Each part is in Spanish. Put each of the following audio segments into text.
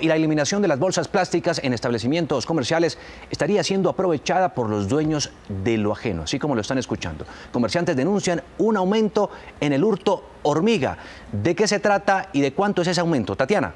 Y la eliminación de las bolsas plásticas en establecimientos comerciales estaría siendo aprovechada por los dueños de lo ajeno, así como lo están escuchando. Comerciantes denuncian un aumento en el hurto hormiga. ¿De qué se trata y de cuánto es ese aumento? Tatiana.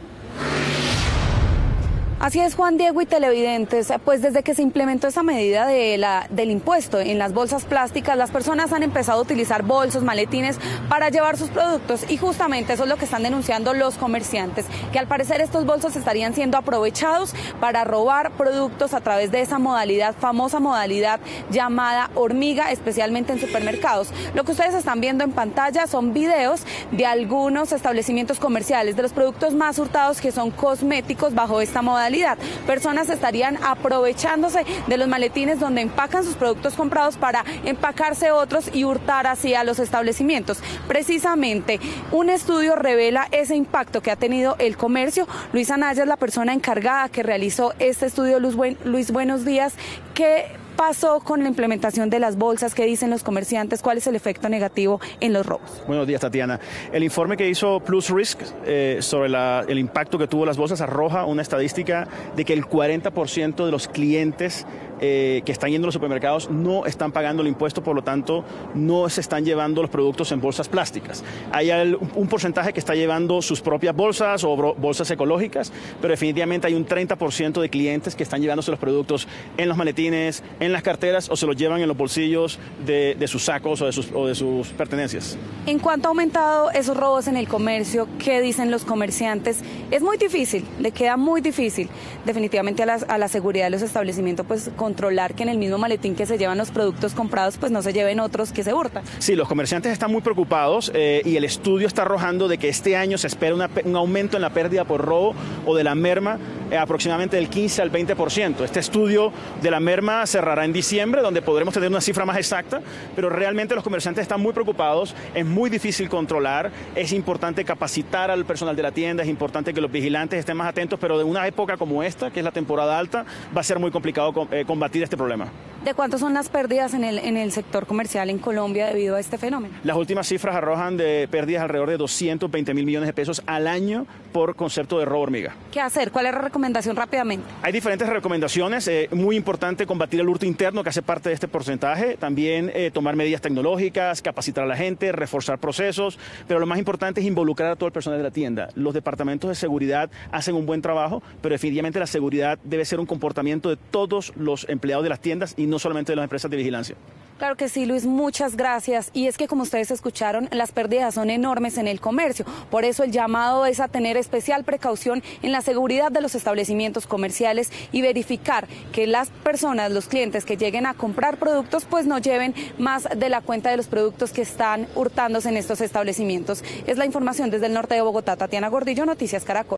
Así es, Juan Diego y televidentes, pues desde que se implementó esa medida del impuesto en las bolsas plásticas, las personas han empezado a utilizar bolsos, maletines para llevar sus productos y justamente eso es lo que están denunciando los comerciantes, que al parecer estos bolsos estarían siendo aprovechados para robar productos a través de esa modalidad, famosa modalidad llamada hormiga, especialmente en supermercados. Lo que ustedes están viendo en pantalla son videos de algunos establecimientos comerciales, de los productos más hurtados que son cosméticos bajo esta modalidad. Personas estarían aprovechándose de los maletines donde empacan sus productos comprados para empacarse otros y hurtar así a los establecimientos. Precisamente, un estudio revela ese impacto que ha tenido el comercio. Luis Anaya es la persona encargada que realizó este estudio. Luis, buenos días. ¿Qué pasó con la implementación de las bolsas? ¿Qué dicen los comerciantes? ¿Cuál es el efecto negativo en los robos? Buenos días, Tatiana. El informe que hizo Plus Risk sobre el impacto que tuvo las bolsas arroja una estadística de que el 40% de los clientes que están yendo a los supermercados no están pagando el impuesto, por lo tanto no se están llevando los productos en bolsas plásticas. Hay un porcentaje que está llevando sus propias bolsas o bolsas ecológicas, pero definitivamente hay un 30% de clientes que están llevándose los productos en los maletines, en las carteras o se los llevan en los bolsillos de sus sacos o de sus pertenencias. En cuanto ha aumentado esos robos en el comercio, ¿qué dicen los comerciantes? Es muy difícil, le queda muy difícil definitivamente a la seguridad de los establecimientos, pues controlar que en el mismo maletín que se llevan los productos comprados, pues no se lleven otros que se hurtan. Sí, los comerciantes están muy preocupados y el estudio está arrojando de que este año se espera un aumento en la pérdida por robo o de la merma aproximadamente del 15 al 20%. Este estudio de la merma cerrará en diciembre, donde podremos tener una cifra más exacta, pero realmente los comerciantes están muy preocupados, es muy difícil controlar, es importante capacitar al personal de la tienda, es importante que los vigilantes estén más atentos, pero de una época como esta, que es la temporada alta, va a ser muy complicado combatir este problema. ¿De cuánto son las pérdidas en el sector comercial en Colombia debido a este fenómeno? Las últimas cifras arrojan de pérdidas alrededor de 220 mil millones de pesos al año por concepto de robo hormiga. ¿Qué hacer? ¿Cuál es la recomendación rápidamente? Hay diferentes recomendaciones, muy importante combatir el hurto interno que hace parte de este porcentaje, también tomar medidas tecnológicas, capacitar a la gente, reforzar procesos, pero lo más importante es involucrar a todo el personal de la tienda. Los departamentos de seguridad hacen un buen trabajo, pero definitivamente la seguridad debe ser un comportamiento de todos los empleados de las tiendas y no solamente de las empresas de vigilancia. Claro que sí, Luis, muchas gracias. Y es que como ustedes escucharon, las pérdidas son enormes en el comercio. Por eso el llamado es a tener especial precaución en la seguridad de los establecimientos comerciales y verificar que las personas, los clientes que lleguen a comprar productos, pues no lleven más de la cuenta de los productos que están hurtándose en estos establecimientos. Es la información desde el norte de Bogotá. Tatiana Gordillo, Noticias Caracol.